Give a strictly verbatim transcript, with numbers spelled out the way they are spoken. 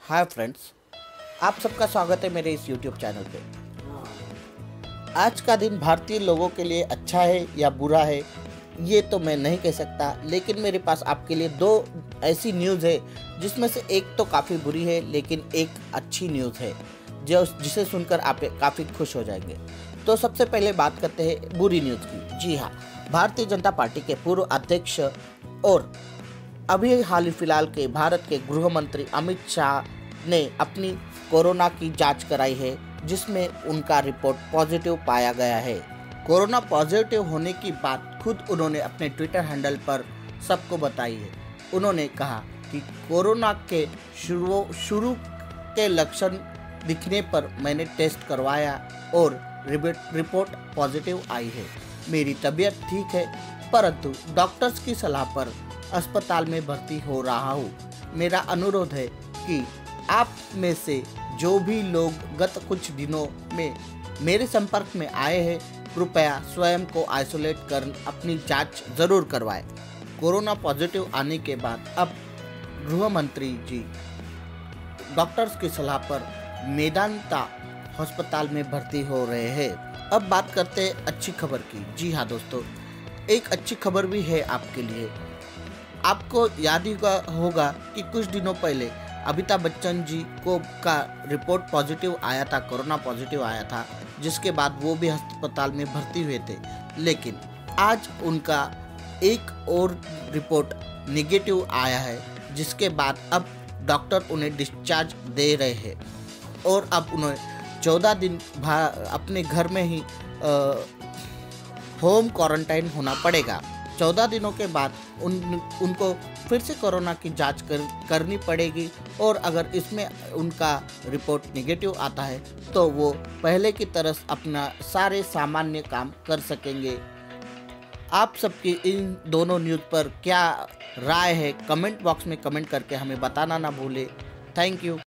Hi friends, आप सबका स्वागत है मेरे इस यूट्यूब चैनल पे। आज का दिन भारतीय लोगों के लिए अच्छा है या बुरा है ये तो मैं नहीं कह सकता, लेकिन मेरे पास आपके लिए दो ऐसी न्यूज़ है जिसमें से एक तो काफ़ी बुरी है लेकिन एक अच्छी न्यूज़ है जो जिसे सुनकर आप काफ़ी खुश हो जाएंगे। तो सबसे पहले बात करते हैं बुरी न्यूज़ की। जी हाँ, भारतीय जनता पार्टी के पूर्व अध्यक्ष और अभी हाल ही फिलहाल के भारत के गृह मंत्री अमित शाह ने अपनी कोरोना की जांच कराई है, जिसमें उनका रिपोर्ट पॉजिटिव पाया गया है। कोरोना पॉजिटिव होने की बात खुद उन्होंने अपने ट्विटर हैंडल पर सबको बताई है। उन्होंने कहा कि कोरोना के शुरू शुरू के लक्षण दिखने पर मैंने टेस्ट करवाया और रिपोर्ट पॉजिटिव आई है। मेरी तबीयत ठीक है, परंतु डॉक्टर्स की सलाह पर अस्पताल में भर्ती हो रहा हूँ। मेरा अनुरोध है कि आप में से जो भी लोग गत कुछ दिनों में मेरे संपर्क में आए हैं, कृपया स्वयं को आइसोलेट कर अपनी जांच जरूर करवाएं। कोरोना पॉजिटिव आने के बाद अब गृह मंत्री जी डॉक्टर्स की सलाह पर मेदांता अस्पताल में भर्ती हो रहे हैं। अब बात करते हैं अच्छी खबर की। जी हाँ दोस्तों, एक अच्छी खबर भी है आपके लिए। आपको याद ही होगा कि कुछ दिनों पहले अमिताभ बच्चन जी को का रिपोर्ट पॉजिटिव आया था, कोरोना पॉजिटिव आया था, जिसके बाद वो भी अस्पताल में भर्ती हुए थे। लेकिन आज उनका एक और रिपोर्ट नेगेटिव आया है, जिसके बाद अब डॉक्टर उन्हें डिस्चार्ज दे रहे हैं और अब उन्हें चौदह दिन अपने घर में ही आ, होम क्वारंटाइन होना पड़ेगा। चौदह दिनों के बाद उन उनको फिर से कोरोना की जांच कर, करनी पड़ेगी और अगर इसमें उनका रिपोर्ट नेगेटिव आता है तो वो पहले की तरह अपना सारे सामान्य काम कर सकेंगे। आप सबकी इन दोनों न्यूज़ पर क्या राय है, कमेंट बॉक्स में कमेंट करके हमें बताना ना भूले। Thank you.